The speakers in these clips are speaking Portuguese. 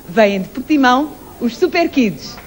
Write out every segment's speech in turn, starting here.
Vêm de Portimão os Super Kids.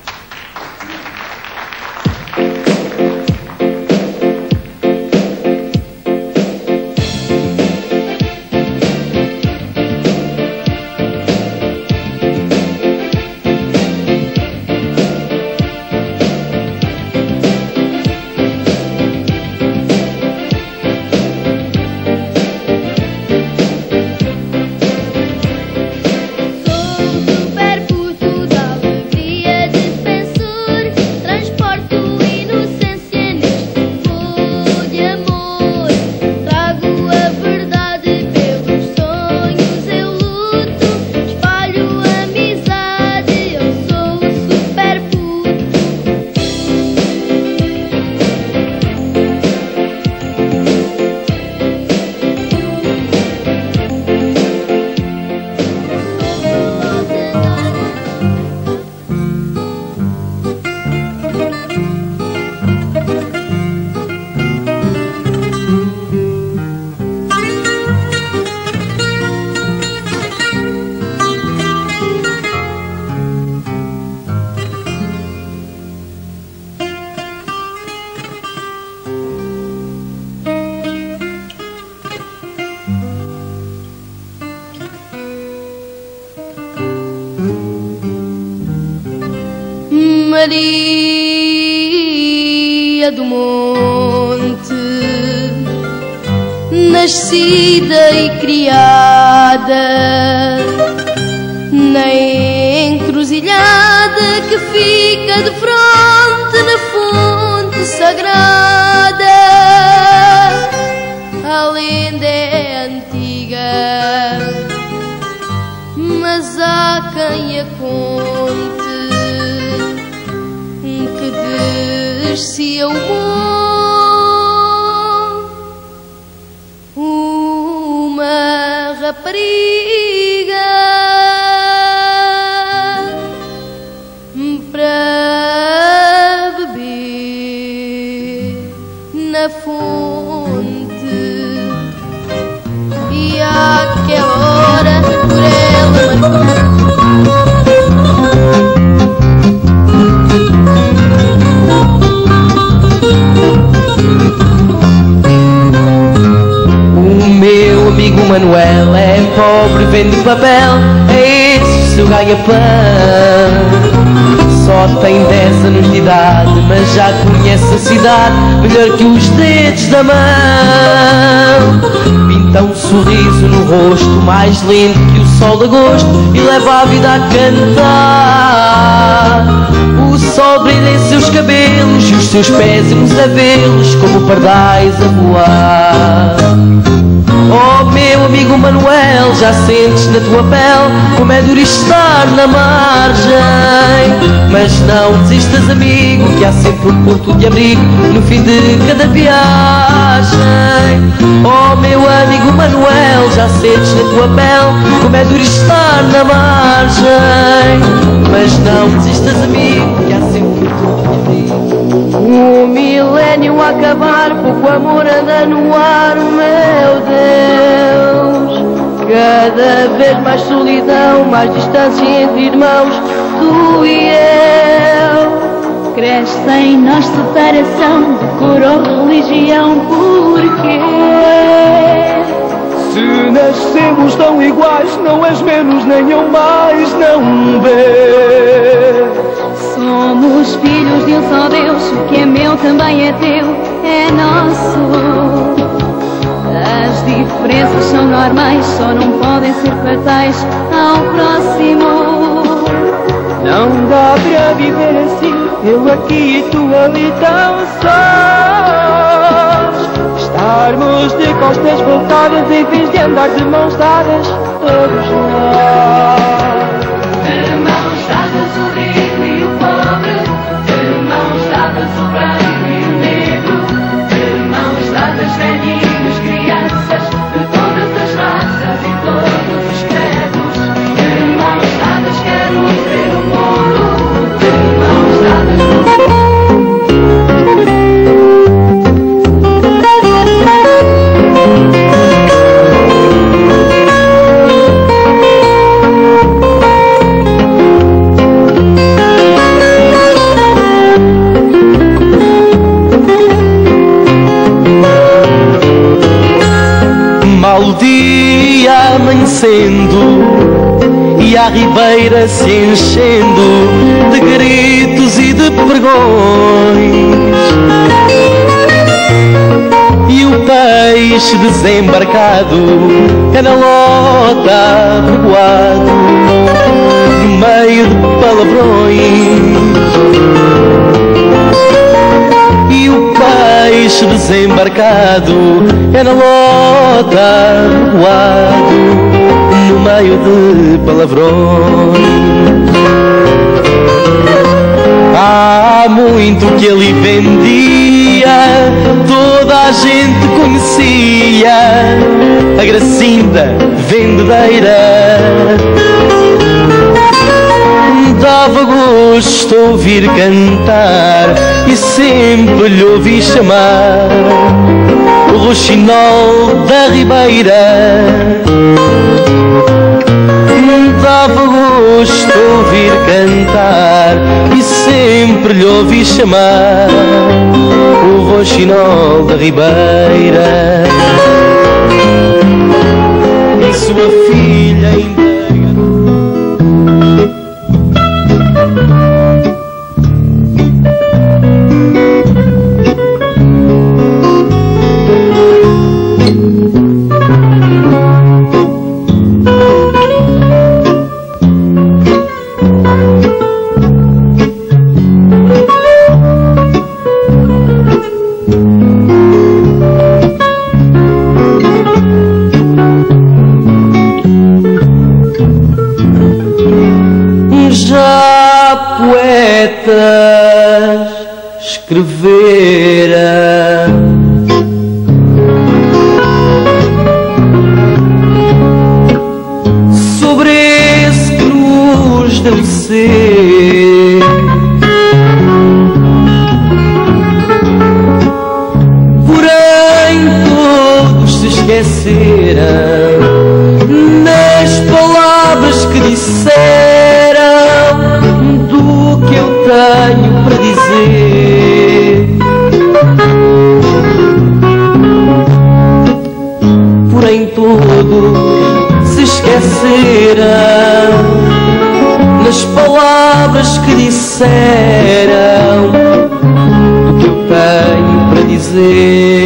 Maria do Monte, nascida e criada na encruzilhada que fica de fronte na fonte sagrada. A lenda é antiga, mas há quem a conte, que descia o monte uma rapariga para beber na fonte, e àquela hora por ela marcou. Meu amigo Manuel é pobre, vende papel, é esse o seu ganha-pão. Só tem 10 anos de idade, mas já conhece a cidade melhor que os dedos da mão. Pinta um sorriso no rosto mais lindo que o sol de agosto e leva a vida a cantar. O sol brilha em seus cabelos e os seus pés uns a vê-los como pardais a voar. Oh meu amigo Manuel, já sentes na tua pele como é duro estar na margem. Mas não desistas, amigo, que há sempre um ponto de abrigo no fim de cada viagem. Oh meu amigo Manuel, já sentes na tua pele como é duro estar na margem. Mas não desistas, amigo, que há sempre um ponto de abrigo. O milénio a acabar, pouco amor anda no ar, meu Deus. Cada vez mais solidão, mais distância entre irmãos, tu e eu. Cresce em nós separação de cor ou religião, porquê? Se nascemos tão iguais, não és menos nem eu mais, não vês? Somos filhos de um só Deus, o que é meu também é teu, é nosso. As diferenças são normais, só não podem ser fatais ao próximo. Não dá para viver assim, eu aqui e tu ali tão sós. Estarmos de costas voltadas em vez de andar de mãos dadas, todos nós. e a ribeira se enchendo de gritos e de pregões, e o peixe desembarcado é na lota revoado no meio de palavrões, e o peixe desembarcado é na lota revoado no meio de palavrões. Há muito que ele vendia, toda a gente conhecia, a Gracinda vendedeira. Dava gosto ouvir cantar e sempre lhe ouvi chamar o Rouxinol da Ribeira. Dava gosto ouvir cantar e sempre lhe ouvi chamar o Rouxinol da Ribeira. E sua filha ainda já poetas escrevera sobre esse que nos deve ser, porém todos se esqueceram nas palavras que disseram do que eu tenho para dizer. Porém todos se esqueceram nas palavras que disseram do que eu tenho para dizer.